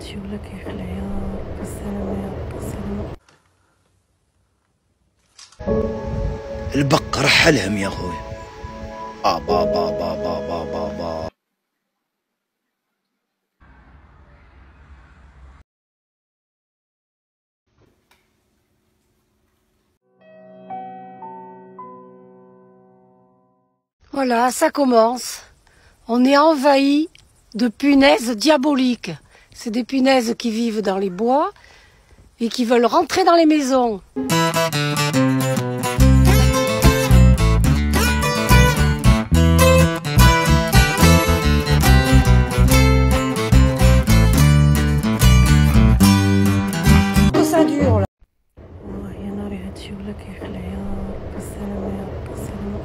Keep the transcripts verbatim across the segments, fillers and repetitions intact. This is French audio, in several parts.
هادشي ولا كيخلع يا رب السلامة يا رب السلامة. البق رحلهم يا خويا. آه با با با با با با با. Voilà, ça commence. On est envahi de punaises diaboliques. C'est des punaises qui vivent dans les bois et qui veulent rentrer dans les maisons. Ça dure là. والله يا ناري هادشي ولا كيخلع يا رب السلامة يا رب السلامة.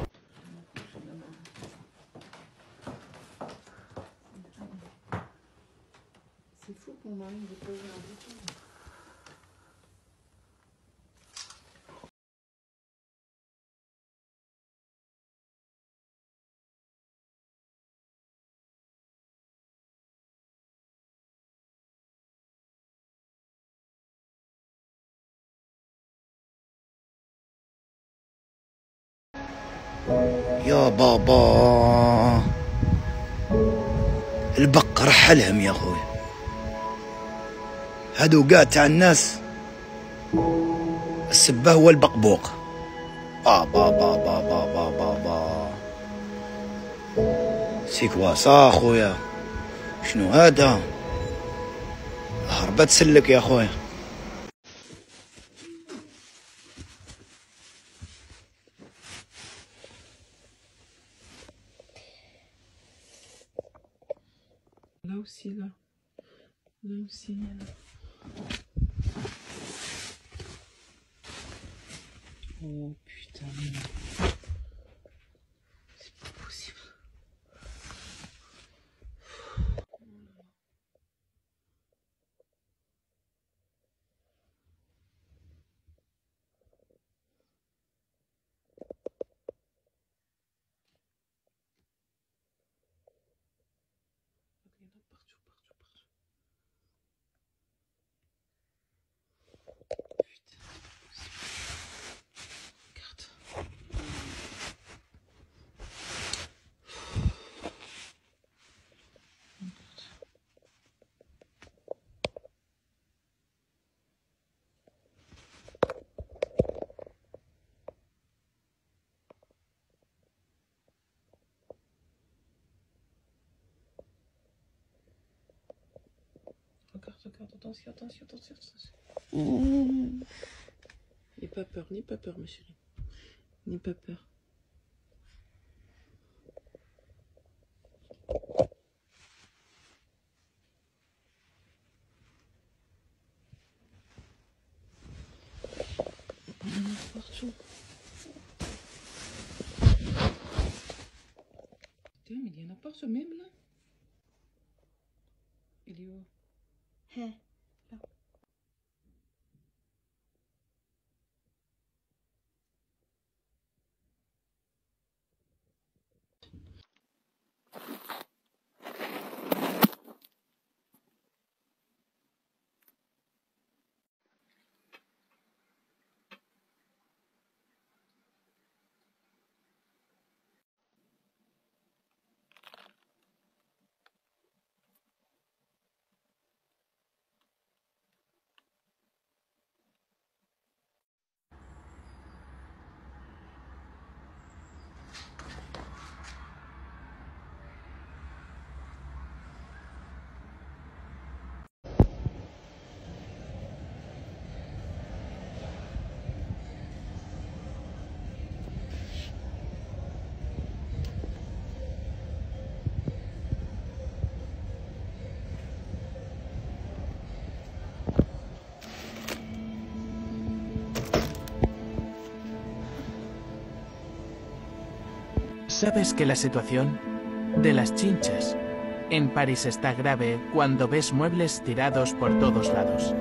C'est fou qu'on arrive à poser un bouton. يا بابا البق رحلهم يا خويا. هادو قاع تاع الناس السبه هو البقبوق. با با با با با با با با. سيك واصا خويا شنو هذا؟ هربت سلك يا خويا. Là aussi, là. Là aussi, il y en a. Oh putain. C'est pas possible. Il y en a partout, partout, partout. Putain, c'est pas possible. Regarde. Regarde, regarde, attention, attention, attention, attention. N'aie pas peur, n'aie pas peur, ma chérie. N'aie pas peur. Il y en a partout. Putain, mais il y en a partout, même là. Il est où? Hein, là. ¿Sabes que la situación de las chinchas en París está grave cuando ves muebles tirados por todos lados?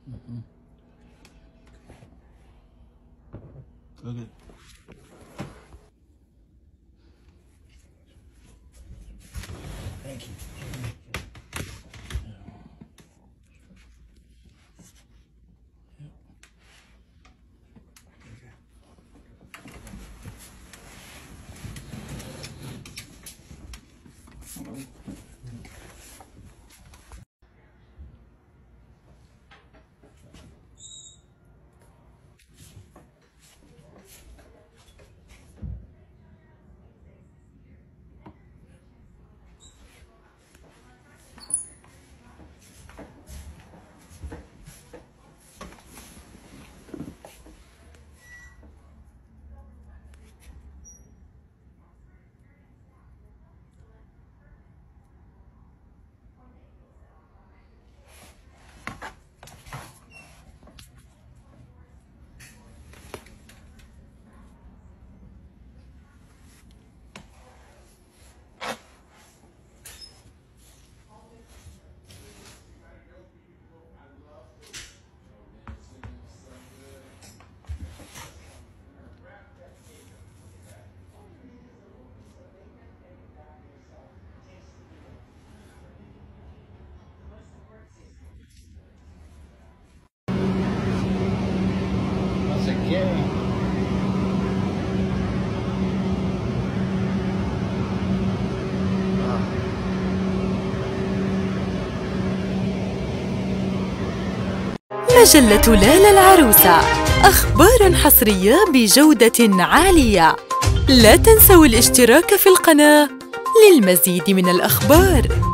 Okay. Thank you. مجلة لالة العروسة، أخبار حصرية بجودة عالية. لا تنسوا الاشتراك في القناة للمزيد من الأخبار.